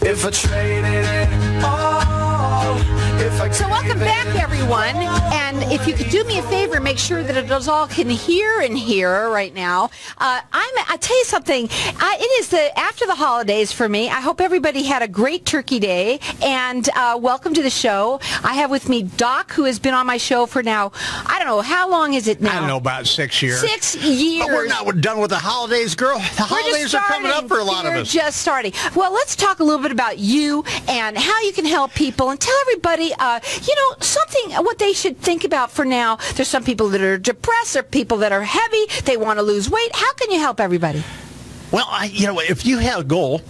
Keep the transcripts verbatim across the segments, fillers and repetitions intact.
if I traded it all, if I So welcome back, everyone. And if you could do me a favor, make sure that it all can hear and hear right now. Uh, I'm. I'll tell you something. Uh, it is the after the holidays for me. I hope everybody had a great Turkey Day. And uh, welcome to the show. I have with me Doc, who has been on my show for now. I don't know how long is it now. I don't know, about six years. Six years. But we're not done with the holidays, girl. The holidays are coming up for a lot We're of us. just starting. Well, let's talk a little bit about you and how you can help people, and tell everybody, uh, you know, something, what they should think about for now. There's some people that are depressed, or people that are heavy, they want to lose weight. How can you help everybody? Well, I, you know, if you have a goal,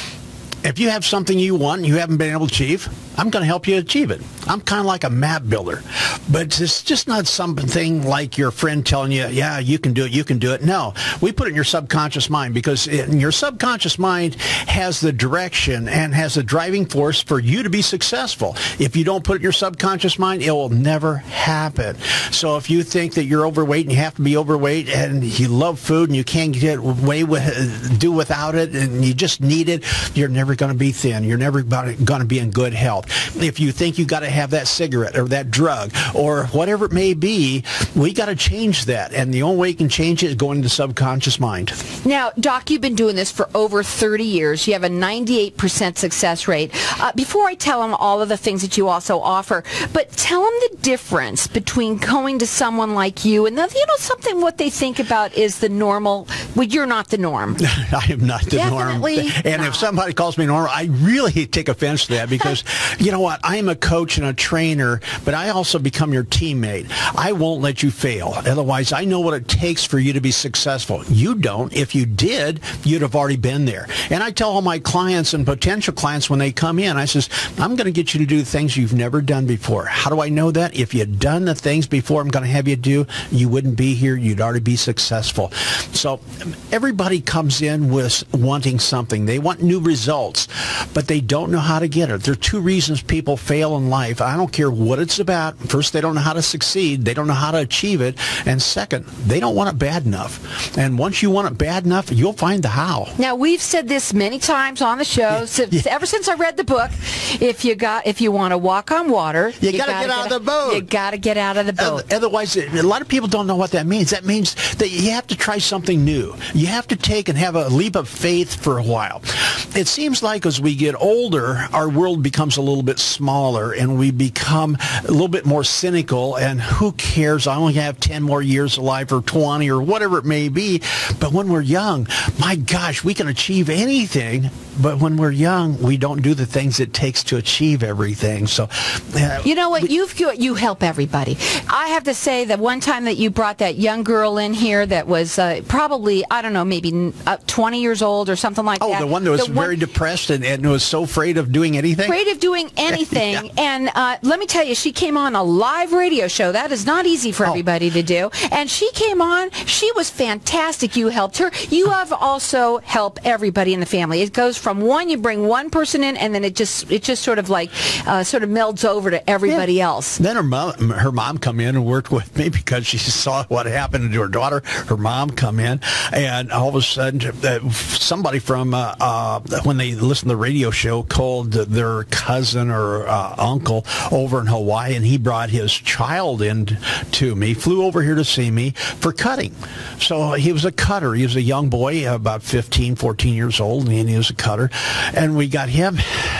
if you have something you want and you haven't been able to achieve, I'm going to help you achieve it. I'm kind of like a map builder, but it's just not something like your friend telling you, yeah, you can do it, you can do it. No, we put it in your subconscious mind, because in your subconscious mind has the direction and has the driving force for you to be successful. If you don't put it in your subconscious mind, it will never happen. So if you think that you're overweight and you have to be overweight, and you love food and you can't get away with, do without it, and you just need it, you're never going to be thin. You're never going to be in good health. If you think you got to have that cigarette or that drug or whatever it may be, we got to change that. And the only way you can change it is going to the subconscious mind. Now, Doc, you've been doing this for over thirty years. You have a ninety-eight percent success rate. Uh, before I tell them all of the things that you also offer, but tell them the difference between going to someone like you and, the, you know, something what they think about is the normal. Well, you're not the norm. I am not the Definitely norm. And not. If somebody calls me normal, I really take offense to that, because you know what? I am a coach and a trainer, but I also become your teammate. I won't let you fail. Otherwise, I know what it takes for you to be successful. You don't. If you did, you'd have already been there. And I tell all my clients and potential clients when they come in, I says, I'm going to get you to do things you've never done before. How do I know that? If you'd done the things before I'm going to have you do, you wouldn't be here. You'd already be successful. So everybody comes in with wanting something. They want new results, but they don't know how to get it. There are two reasons people fail in life. I don't care what it's about. First, they don't know how to succeed. They don't know how to achieve it. And second, they don't want it bad enough. And once you want it bad enough, you'll find the how. Now, we've said this many times on the show, since, Yeah. ever since I read the book. If you got, if you want to walk on water, You gotta get out of the boat. You got to get out of the boat. Otherwise, a lot of people don't know what that means. That means that you have to try something new. You have to take and have a leap of faith for a while. It seems like as we get older, our world becomes a little bit smaller, and we become a little bit more cynical, and who cares? I only have ten more years of life, or twenty, or whatever it may be. But when we're young, my gosh, we can achieve anything. But when we're young, we don't do the things it takes to achieve everything. So, uh, You know what? we, You've you help everybody. I have to say that one time that you brought that young girl in here that was uh, probably, I don't know, maybe uh, twenty years old or something like oh, that. the one that was The very one, depressed and, and was so afraid of doing anything? afraid of doing anything. Yeah. And uh, let me tell you, she came on a live radio show. That is not easy for Oh. everybody to do. And she came on. She was fantastic. You helped her. You have also helped everybody in the family. It goes from one, you bring one person in, and then it just it just sort of like uh, sort of melds over to everybody Yeah. else. Then her mom, her mom come in and worked with me because she saw what happened to her daughter. Her mom come in, and all of a sudden, uh, somebody from uh, uh, when they listened to the radio show called their cousin or uh, uncle over in Hawaii, and he brought his child in to me. Flew over here to see me for cutting. So he was a cutter. He was a young boy, about fifteen, fourteen years old, and he was a cutter. And we got him.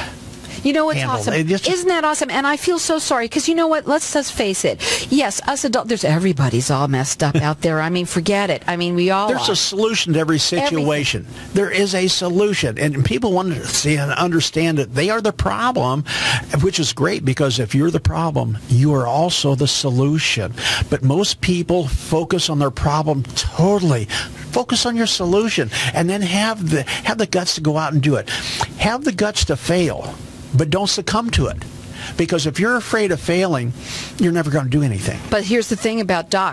You know what's handled. awesome? It just- Isn't that awesome? And I feel so sorry because you know what? Let's just face it. Yes, us adults, there's everybody's all messed up out there. I mean, forget it. I mean, we all There's are. a solution to every situation. Everything. There is a solution. And people want to see and understand that they are the problem, which is great because if you're the problem, you are also the solution. But most people focus on their problem totally. Focus on your solution and then have the have the guts to go out and do it. Have the guts to fail, but don't succumb to it. Because if you're afraid of failing, you're never going to do anything. But here's the thing about Doc.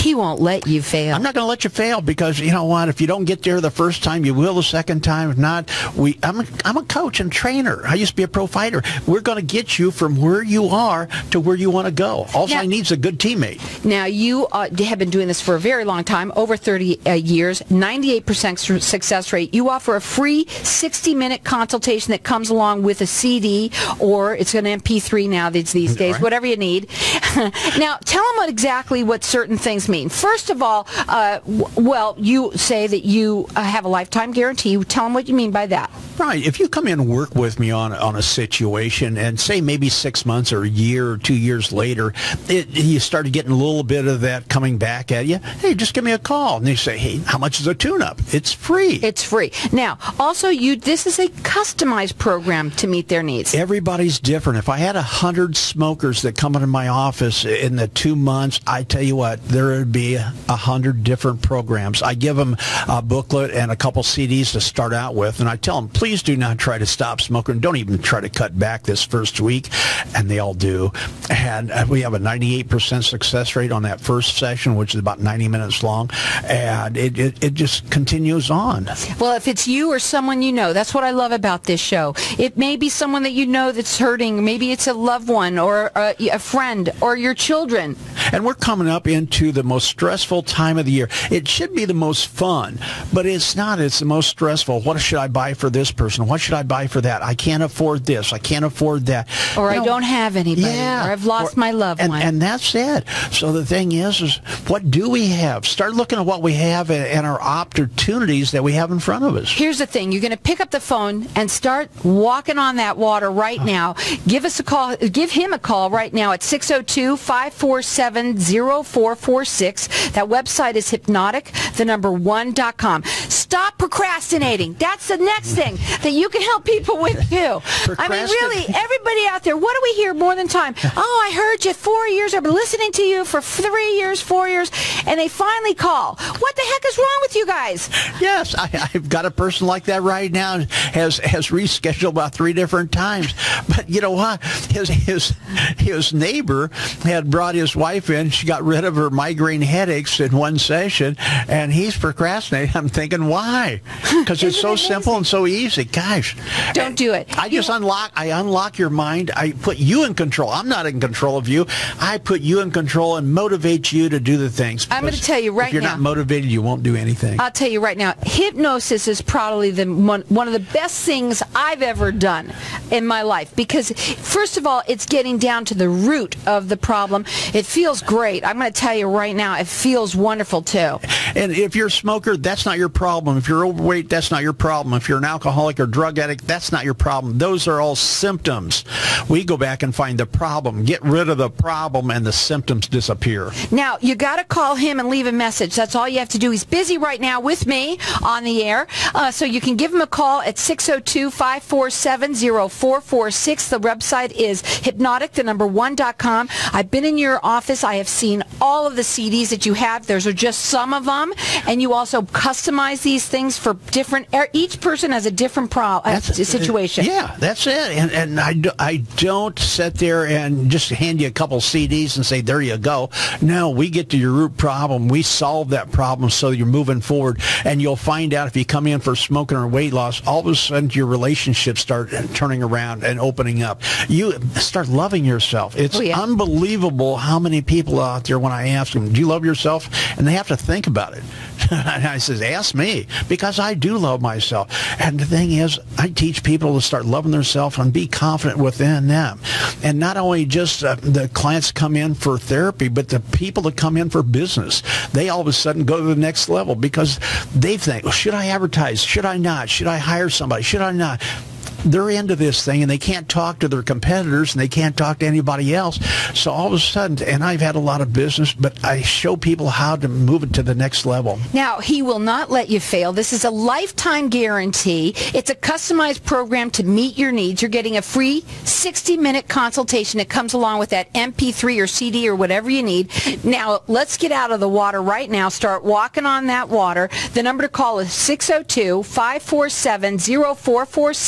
He won't let you fail. I'm not going to let you fail because, you know what, if you don't get there the first time, you will the second time. If not, we, I'm, a, I'm a coach and trainer. I used to be a pro fighter. We're going to get you from where you are to where you want to go. All I need is a good teammate. Now, you uh, have been doing this for a very long time, over thirty uh, years, ninety-eight percent success rate. You offer a free sixty minute consultation that comes along with a C D, or it's an M P three now these, these days, right. Whatever you need. Now, tell them what exactly what certain things mean. First of all, uh, w- well, you say that you uh, have a lifetime guarantee. Tell them what you mean by that. Right. If you come in and work with me on on a situation and say maybe six months or a year or two years later, it, you started getting a little bit of that coming back at you, hey, just give me a call. And they say, hey, how much is a tune-up? It's free. It's free. Now, also, you this is a customized program to meet their needs. Everybody's different. If I had a hundred smokers that come into my office in the two months, I tell you what, there would be a hundred different programs. I give them a booklet and a couple C Ds to start out with, and I tell them, please do not try to stop smoking. Don't even try to cut back this first week, and they all do. And we have a ninety-eight percent success rate on that first session, which is about ninety minutes long, and it, it, it just continues on. Well, if it's you or someone you know, that's what I love about this show. It may be someone that you know that's hurting. Maybe it's a loved one or a, a friend or your children. And we're coming up into the most stressful time of the year. It should be the most fun, but it's not. It's the most stressful. What should I buy for this person? What should I buy for that? I can't afford this. I can't afford that. Or you I know, don't have anybody. Yeah. Or I've lost or, my loved and, one. And that's it. So the thing is, is what do we have? Start looking at what we have and, and our opportunities that we have in front of us. Here's the thing. You're going to pick up the phone and start walking on that water right now. Give us a call. Give him a call right now at six oh two, five four seven, oh four four six. That website is hypnotic, the number one dot com. Stop procrastinating. That's the next thing that you can help people with too. I mean, really, everybody out there, what do we hear more than time? Oh, I heard you four years. I've been listening to you for three years, four years, and they finally call. What the heck is wrong with you guys? Yes, I, I've got a person like that right now. Has has rescheduled about three different times. But you know what? His his his neighbor had brought his wife in. She got rid of her migraine headaches in one session, and he's procrastinating. I'm thinking, why? Because it's so simple and so easy. Gosh, don't do it. I just unlock. I unlock your mind. I put you in control. I'm not in control of you. I put you in control and motivate you to do the things. I'm going to tell you right now. If you're now, not motivated, you won't do anything. I'll tell you right now. Hypnosis is probably the one, one of the best things I've ever done in my life because, first of all, it's getting down to the root of the problem. It feels great. I'm going to tell you right now, it feels wonderful too. And if you're a smoker, that's not your problem. If you're overweight, that's not your problem. If you're an alcoholic or drug addict, that's not your problem. Those are all symptoms. We go back and find the problem, get rid of the problem, and the symptoms disappear. Now, you got to call him and leave a message. That's all you have to do. He's busy right now with me on the air, uh, so you can give him a call at six oh two, five four seven, oh four four six. The website is hypnotic, the number one dot com. I've been in your office. I have seen all of the C Ds that you have. Those are just some of them, and you also customize these things for different. Each person has a different pro, uh, situation. Yeah, that's it. And and I, do, I don't sit there and just hand you a couple C Ds and say, there you go. No, we get to your root problem. We solve that problem so you're moving forward. And you'll find out if you come in for smoking or weight loss, all of a sudden your relationships start turning around and opening up. You start loving yourself. It's oh, yeah. unbelievable how many people out there, when I ask them, do you love yourself? And they have to think about it. And I says, ask me, because I do love myself. And the thing is, I teach people to start loving themselves and be confident within them. And not only just uh, the clients come in for therapy, but the people that come in for business. They all of a sudden go to the next level because they think, well, should I advertise? Should I not? Should I hire somebody? Should I not? They're into this thing, and they can't talk to their competitors, and they can't talk to anybody else. So all of a sudden, and I've had a lot of business, but I show people how to move it to the next level. Now, he will not let you fail. This is a lifetime guarantee. It's a customized program to meet your needs. You're getting a free sixty minute consultation that comes along with that M P three or C D or whatever you need. Now, let's get out of the water right now. Start walking on that water. The number to call is six oh two, five four seven, oh four four six.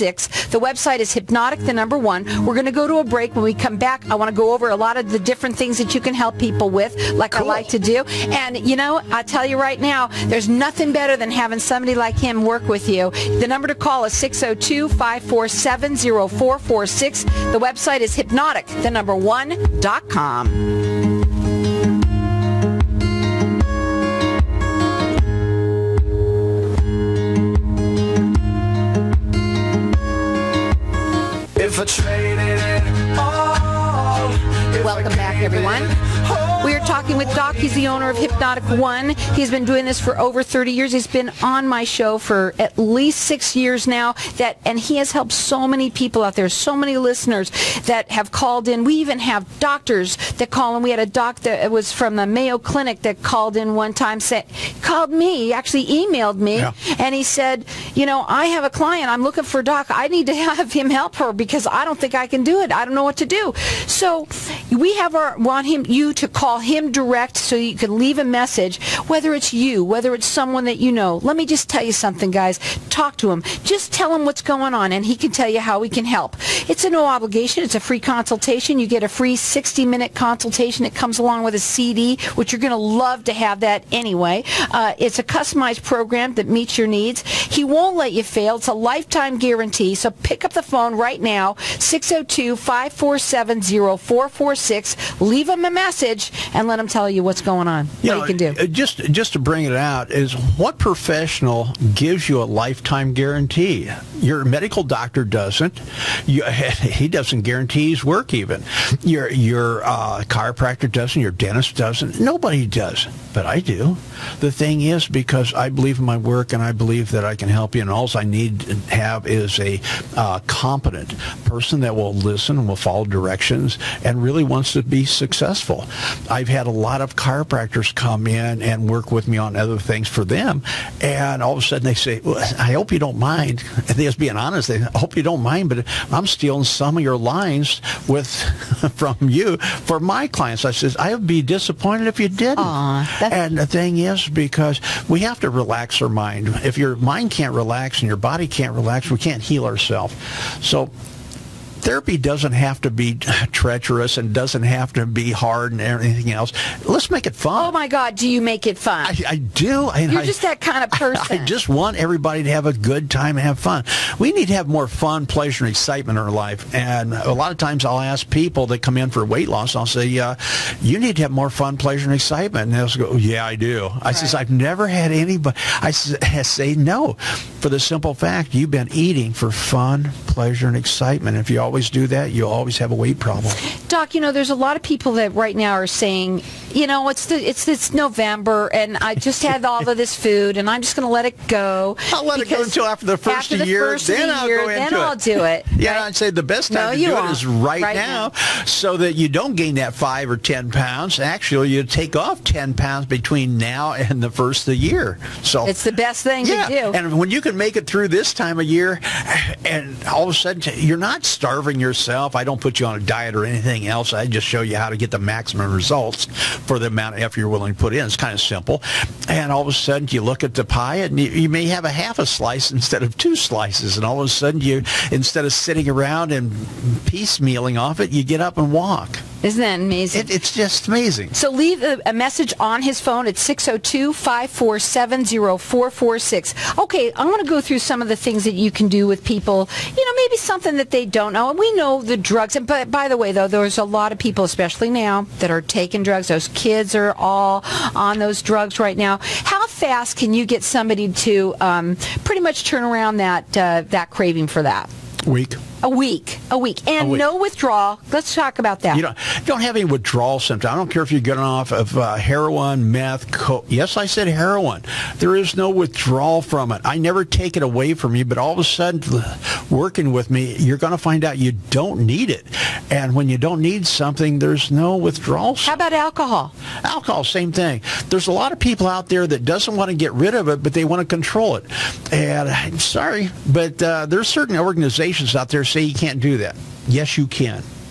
The website is Hypnotic, the number one. We're going to go to a break. When we come back, I want to go over a lot of the different things that you can help people with, like Cool. I like to do. And, you know, I tell you right now, there's nothing better than having somebody like him work with you. The number to call is six oh two, five four seven, oh four four six. The website is Hypnotic, the number one, dot com. If I traded it all, if Welcome I back, gave everyone. it all, We are talking with Doc. He's the owner of Hypnotic One. He's been doing this for over thirty years. He's been on my show for at least six years now. That, and he has helped so many people out there, so many listeners that have called in. We even have doctors that call in. We had a doc that was from the Mayo Clinic that called in one time, said, called me, actually emailed me, Yeah. and he said, you know, I have a client. I'm looking for a doc. I need to have him help her because I don't think I can do it. I don't know what to do. So we have our want him you to call him direct so you can leave a message, whether it's you, whether it's someone that you know. Let me just tell you something, guys. Talk to him. Just tell him what's going on, and he can tell you how he can help. It's a no obligation. It's a free consultation. You get a free sixty minute consultation. It comes along with a C D, which you're going to love to have that anyway. Uh, it's a customized program that meets your needs. He won't let you fail. It's a lifetime guarantee. So pick up the phone right now, six oh two, five four seven, oh four four six. Leave him a message and let him tell you what's going on, You what know, he can do. uh, Just, just to bring it out, is what professional gives you a lifetime guarantee? Your medical doctor doesn't. You, he doesn't guarantee his work even. Your, your uh, chiropractor doesn't. Your dentist doesn't. Nobody does. But I do. The thing is, because I believe in my work and I believe that I can help you, and all I need to have is a uh, competent person that will listen and will follow directions and really wants to be successful. I've had a lot of chiropractors come in and work with me on other things for them, and all of a sudden they say, well, I hope you don't mind. And they just being honest, they I hope you don't mind, but I'm stealing some of your lines with from you for my clients. I says, I would be disappointed if you didn't. Aw, that's- and the thing is, because we have to relax our mind. If your mind can't relax and your body can't relax, we can't heal ourselves. So therapy doesn't have to be treacherous and doesn't have to be hard and anything else. Let's make it fun. Oh, my God, do you make it fun? I, I do. And You're I, just that kind of person. I just want everybody to have a good time and have fun. We need to have more fun, pleasure, and excitement in our life. And a lot of times I'll ask people that come in for weight loss, I'll say, uh, you need to have more fun, pleasure, and excitement. And they'll go, yeah, I do. I Right. says, I've never had anybody. I say no, for the simple fact you've been eating for fun, pleasure, and excitement. If you always do that, you'll always have a weight problem. Doc, you know, there's a lot of people that right now are saying, you know, it's the it's it's November, and I just had all of this food, and I'm just going to let it go. I'll let it go because until after the first after of the the year, first of then the I'll year, go then into I'll it. do it. Yeah, right? I'd say the best time No, to you do won't. it is right, Right now, now. so that you don't gain that five or ten pounds. Actually, you take off ten pounds between now and the first of the year. So It's the best thing yeah, to do. and when you can make it through this time of year, and all of a sudden you're not starving yourself. I don't put you on a diet or anything else. I just show you how to get the maximum results for the amount of effort you're willing to put in. It's kind of simple. And all of a sudden you look at the pie and you, you may have a half a slice instead of two slices. And all of a sudden you, instead of sitting around and piecemealing off it, you get up and walk. Isn't that amazing? It, it's just amazing. So leave a, a message on his phone at six oh two, five four seven, oh four four six. Okay, I want to go through some of the things that you can do with people, you know, maybe something that they don't know. And we know the drugs. And but by the way, though, there's a lot of people, especially now, that are taking drugs. Those kids are all on those drugs right now. How fast can you get somebody to um, pretty much turn around that uh, that craving for that? Week. A week, a week, and A week. no withdrawal. Let's talk about that. You don't, don't have any withdrawal symptoms. I don't care if you're getting off of uh, heroin, meth, coke. Yes, I said heroin. There is no withdrawal from it. I never take it away from you, but all of a sudden, working with me, you're going to find out you don't need it. And when you don't need something, there's no withdrawal. How about alcohol? Alcohol, same thing. There's a lot of people out there that doesn't want to get rid of it, but they want to control it. And I'm sorry, but uh, there's certain organizations out there say you can't do that. Yes, you can.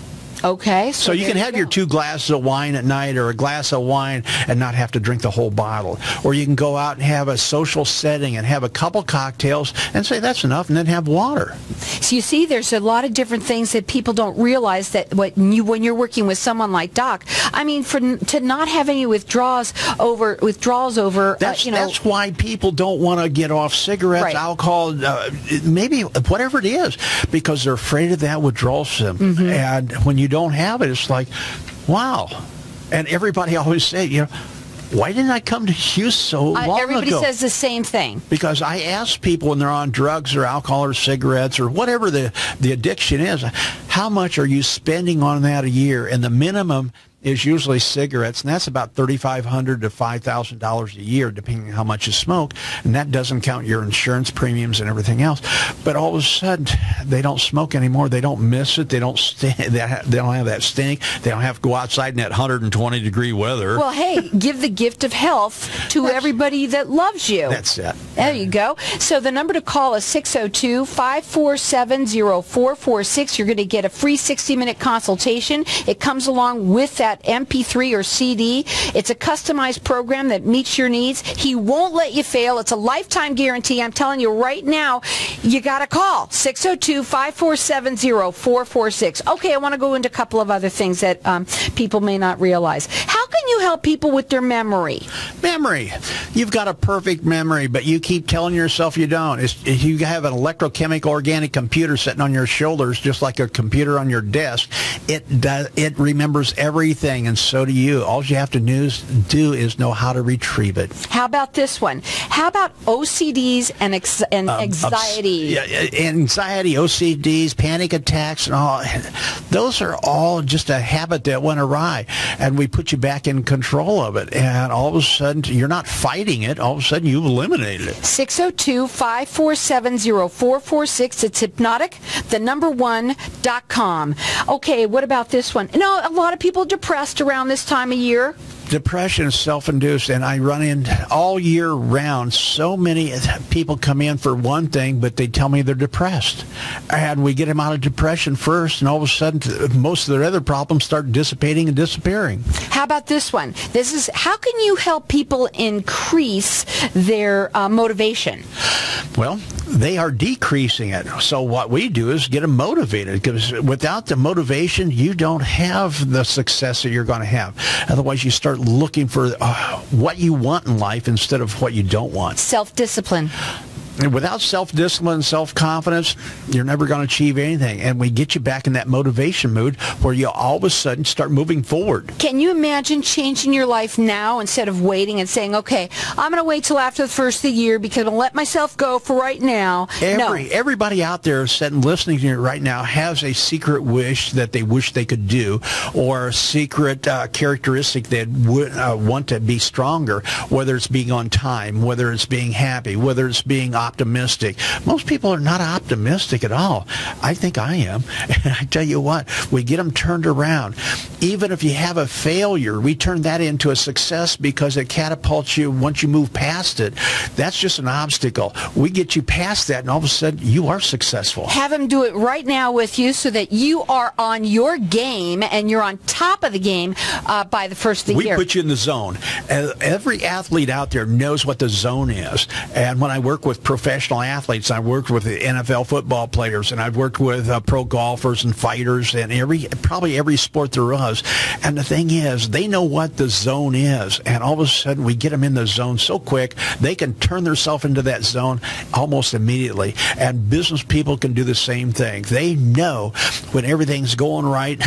Okay. So, you there can have go. your two glasses of wine at night or a glass of wine and not have to drink the whole bottle. Or you can go out and have a social setting and have a couple cocktails and say that's enough and then have water. So you see, there's a lot of different things that people don't realize that what you, when you're working with someone like Doc, I mean, for to not have any withdrawals over, withdrawals over, That's, uh, you know. that's why people don't want to get off cigarettes, Right. alcohol, uh, maybe whatever it is, because they're afraid of that withdrawal symptom. Mm-hmm. And when you don't have it, it's like, wow. And everybody always say, you know, why didn't I come to you so long Uh, everybody ago? says the same thing. Because I ask people when they're on drugs or alcohol or cigarettes or whatever the, the addiction is, how much are you spending on that a year? And the minimum is usually cigarettes, and that's about thirty-five hundred dollars to five thousand dollars a year, depending on how much you smoke, and that doesn't count your insurance premiums and everything else. But all of a sudden, they don't smoke anymore. They don't miss it. They don't st- they don't have that stink. They don't have to go outside in that one hundred twenty degree weather. Well, hey, give the gift of health to everybody that loves you. That's it. There you go. So the number to call is six oh two, five four seven, oh four four six. You're going to get a free sixty minute consultation. It comes along with that M P three or C D. It's a customized program that meets your needs. He won't let you fail. It's a lifetime guarantee. I'm telling you right now, you got to call six oh two, five four seven, oh four four six. Okay, I want to go into a couple of other things that um, people may not realize. How can you help people with their memory? Memory. You've got a perfect memory, but you keep telling yourself you don't. It's, you have an electrochemical organic computer sitting on your shoulders, just like a computer on your desk. It does. It remembers everything, and so do you. All you have to news, do is know how to retrieve it. How about this one? How about O C Ds and, ex- and Um, anxiety? obs- yeah, anxiety, O C Ds, panic attacks, and all. Those are all just a habit that went awry, and we put you back in control of it. And all of a sudden, you're not fighting it. All of a sudden, you've eliminated it. six oh two, five four seven, oh four four six. It's hypnotic, the number one, dot com. Okay, what about this one? You know, a lot of people are depressed around this time of year. Depression is self-induced, and I run in all year round. So many people come in for one thing, but they tell me they're depressed. And we get them out of depression first, and all of a sudden, most of their other problems start dissipating and disappearing. How about this one? This is, how can you help people increase their uh, motivation? Well, they are decreasing it. So what we do is get them motivated, because without the motivation, you don't have the success that you're going to have. Otherwise, you start looking for uh, what you want in life instead of what you don't want. Self-discipline. And without self-discipline, self-confidence, you're never going to achieve anything. And we get you back in that motivation mood where you all of a sudden start moving forward. Can you imagine changing your life now instead of waiting and saying, okay, I'm going to wait till after the first of the year because I'm going to let myself go for right now? Every, no. Everybody out there sitting listening to you right now has a secret wish that they wish they could do, or a secret uh, characteristic they would uh, want to be stronger, whether it's being on time, whether it's being happy, whether it's being optimistic. Most people are not optimistic at all. I think I am. And I tell you what, we get them turned around. Even if you have a failure, we turn that into a success because it catapults you once you move past it. That's just an obstacle. We get you past that, and all of a sudden, you are successful. Have them do it right now with you so that you are on your game and you're on top of the game uh, by the first of the we year. We put you in the zone. Every athlete out there knows what the zone is. And when I work with professional athletes, I worked with the N F L football players, and I've worked with uh, pro golfers and fighters, and every probably every sport there is. And the thing is, they know what the zone is, and all of a sudden we get them in the zone so quick they can turn themselves into that zone almost immediately. And business people can do the same thing. They know when everything's going right,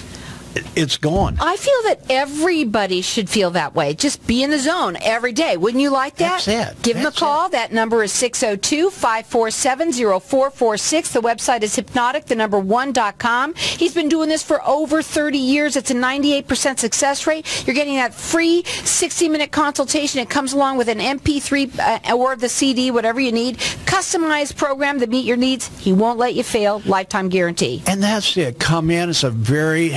it's gone. I feel that everybody should feel that way. Just be in the zone every day. Wouldn't you like that? That's it. Give That's him a call. it. That number is six oh two, five four seven, oh four four six. The website is hypnotic, the number one, dot com. He's been doing this for over thirty years. It's a ninety-eight percent success rate. You're getting that free sixty minute consultation. It comes along with an M P three uh, or the C D, whatever you need. Customized program to meet your needs. He won't let you fail. Lifetime guarantee. And that's it. Come in. It's a very low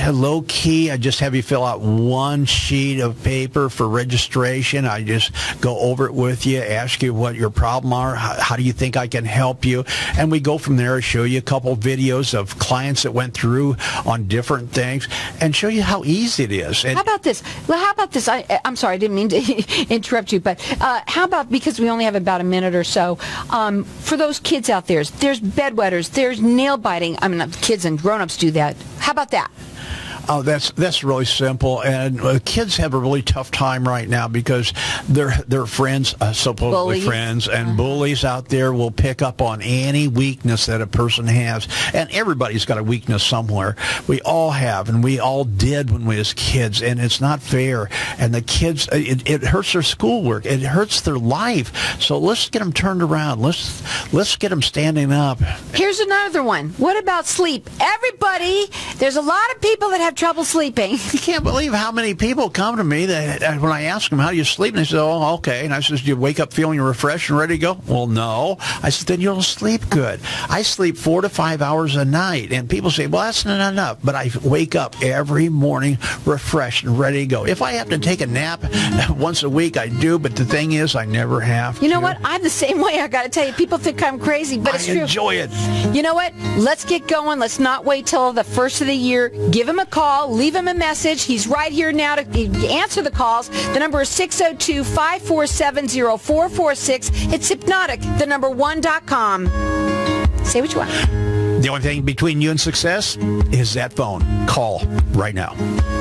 key. I just have you fill out one sheet of paper for registration. I just go over it with you, ask you what your problem are, how, how do you think I can help you, and we go from there. Show you a couple videos of clients that went through on different things, and show you how easy it is. And how about this? Well, how about this? I, I'm sorry, I didn't mean to interrupt you, but uh, how about, because we only have about a minute or so, um, for those kids out there, there's bedwetters, there's nail biting. I mean, kids and grown-ups do that. How about that? Oh, that's that's really simple, and uh, kids have a really tough time right now because their their friends, uh, supposedly Bullies. friends, and Uh-huh. bullies out there will pick up on any weakness that a person has, and everybody's got a weakness somewhere. We all have, and we all did when we was kids, and it's not fair. And the kids, it, it hurts their schoolwork, it hurts their life. So let's get them turned around. Let's let's get them standing up. Here's another one. What about sleep? Everybody, there's a lot of people that have trouble sleeping. You can't believe how many people come to me that uh, when I ask them, how do you sleep? And they say, oh, okay. And I says, do you wake up feeling refreshed and ready to go? Well, no. I said, then you'll sleep good. I sleep four to five hours a night. And people say, well, that's not enough. But I wake up every morning refreshed and ready to go. If I have to take a nap once a week, I do. But the thing is, I never have to. You know what? I'm the same way. I got to tell you, people think I'm crazy, but it's I true. enjoy it. You know what? Let's get going. Let's not wait till the first of the year. Give him a call. Leave him a message. He's right here now to answer the calls. The number is six oh two, five four seven, oh four four six. It's Hypnotic, the number one dot com. Say what you want. The only thing between you and success is that phone. Call right now.